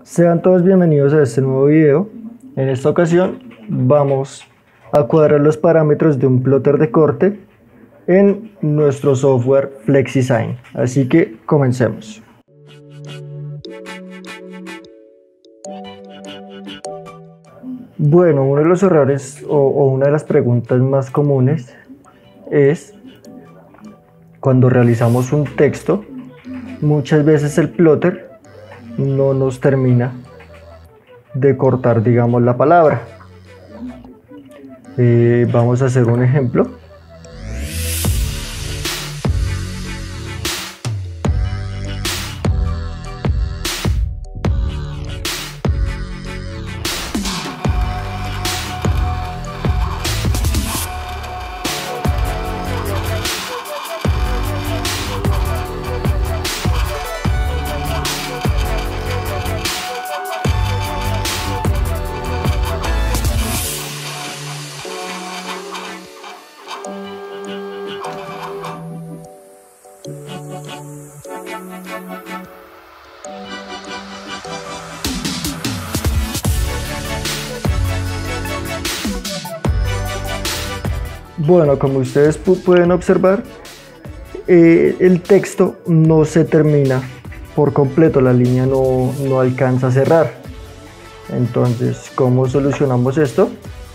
Sean todos bienvenidos a este nuevo video. En esta ocasión vamos a cuadrar los parámetros de un plotter de corte en nuestro software FlexDesign. Así que comencemos. Bueno, uno de los errores o una de las preguntas más comunes es cuando realizamos un texto, muchas veces el plotter no nos termina de cortar, digamos, la palabra. Vamos a hacer un ejemplo. Bueno, como ustedes pueden observar, el texto no se termina por completo, la línea no alcanza a cerrar. Entonces, ¿cómo solucionamos esto?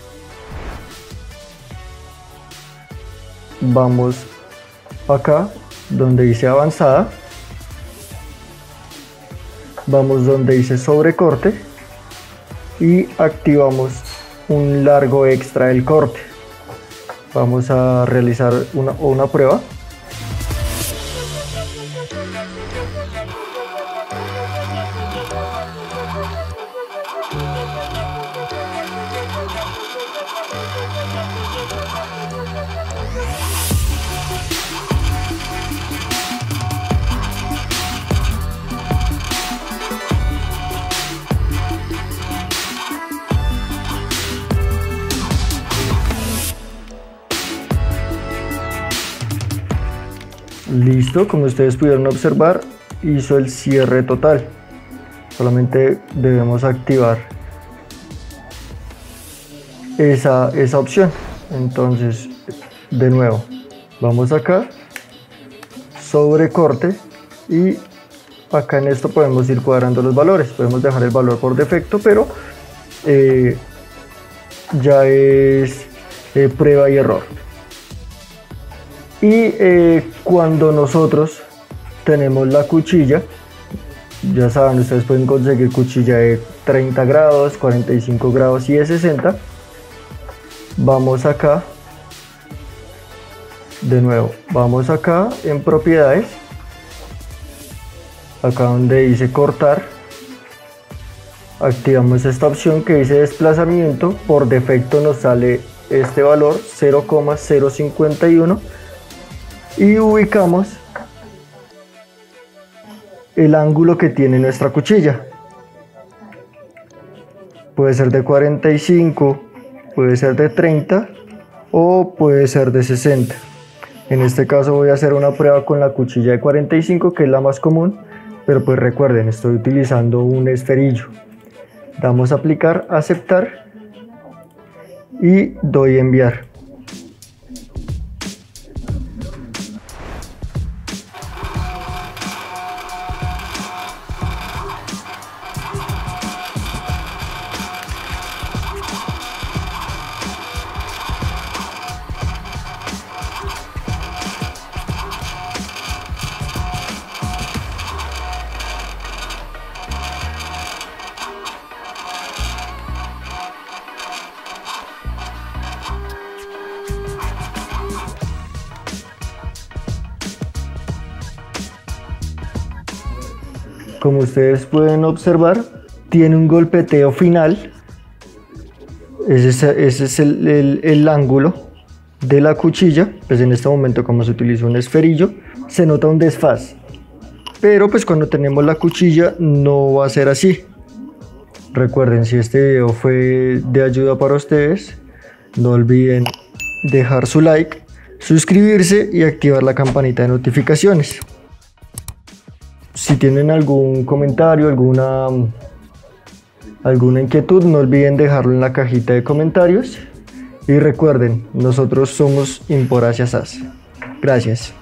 Vamos acá donde dice avanzada, vamos donde dice sobrecorte y activamos un largo extra del corte. Vamos a realizar una prueba. Listo, como ustedes pudieron observar, hizo el cierre total. Solamente debemos activar esa opción. Entonces, de nuevo, vamos acá, sobrecorte, y acá en esto podemos ir cuadrando los valores. Podemos dejar el valor por defecto, pero ya es prueba y error. Y cuando nosotros tenemos la cuchilla, ya saben, ustedes pueden conseguir cuchilla de 30 grados, 45 grados y de 60. Vamos acá, de nuevo, vamos acá en propiedades, acá donde dice cortar, activamos esta opción que dice desplazamiento. Por defecto nos sale este valor 0,051 y ubicamos el ángulo que tiene nuestra cuchilla. Puede ser de 45, puede ser de 30 o puede ser de 60. En este caso voy a hacer una prueba con la cuchilla de 45, que es la más común, pero pues recuerden, estoy utilizando un esferillo. Damos a aplicar, aceptar y doy a enviar. Como ustedes pueden observar, tiene un golpeteo final. Ese es el ángulo de la cuchilla. Pues en este momento, como se utiliza un esferillo, se nota un desfase. Pero pues cuando tenemos la cuchilla no va a ser así. Recuerden, si este video fue de ayuda para ustedes, no olviden dejar su like, suscribirse y activar la campanita de notificaciones. Si tienen algún comentario, alguna ¿Alguna inquietud? No olviden dejarlo en la cajita de comentarios. Y recuerden, nosotros somos Imporasia SAS. Gracias.